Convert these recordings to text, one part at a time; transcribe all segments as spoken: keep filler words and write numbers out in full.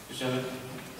Hur känner du?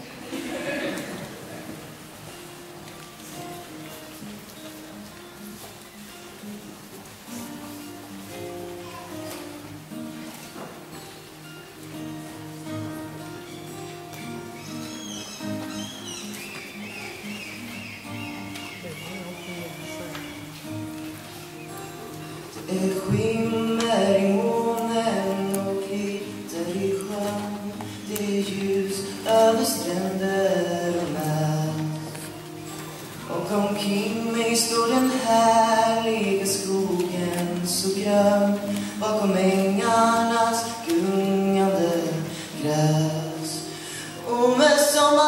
Det skimmer i månen och glitter i sjön. Det är ljus över stränder och natt. Och omkring mig står den härliga skogen så grön. Bakom ängarnas gungande gräs. Och med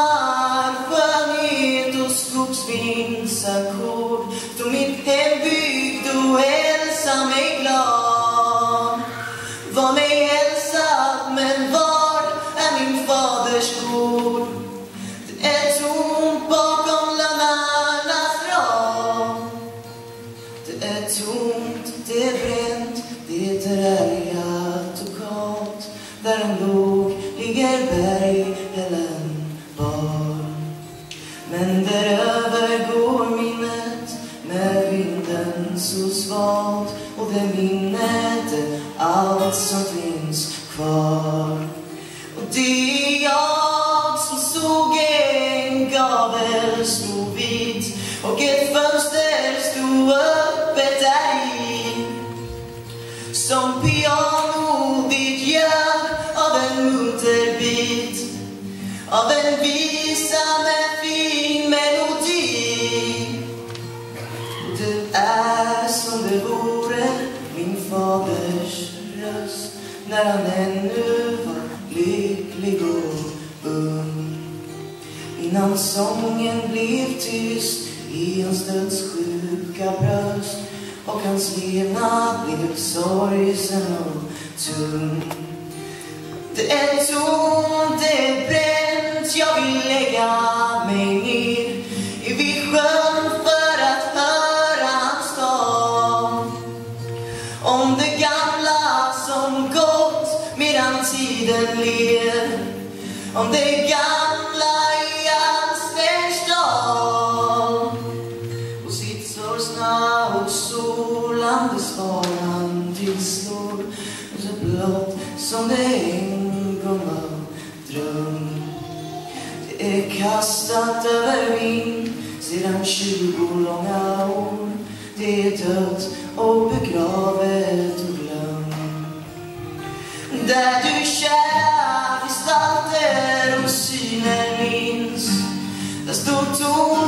sommarskönhet och skogsvindsackord står mitt hembygd och hälsar mig glad. Var mig hälsad, men var är min faders gård? Det är tomt bakom lönnarnas rad. Det är tomt, det är bränt, det är ärgat och kallt. Där en låg ligger berghällen bar. Men däröver går minnet med vinden så svalt. Och det minnet är allt som finns kvar. Och det är jag som såg en gavel stå vid. Och ett fönster stod öppet där i. Som piano vid gör av en munterbit. Av en visa med fin melodi. Det är som det vore min faders röst när han ännu var lycklig och ung. Innan sången blev tyst i hans dödssjuka bröst. Och hans levnad blev sorgsen och tung. Det är tomt, det är bränt, jag vill lägga mig ner vid sjön för att höra hans tal. Om det gamla som gått medan tiden ler. Om det gamla i Halldestam. Och sitt sorgsna och solande svar han tillslår. Så blott som det en gång var dröm. Det är kastat över vind sedan tjugo långa år. Det är dött och begravet och glömt. Där du kära gestalter och syner minns. Där står tom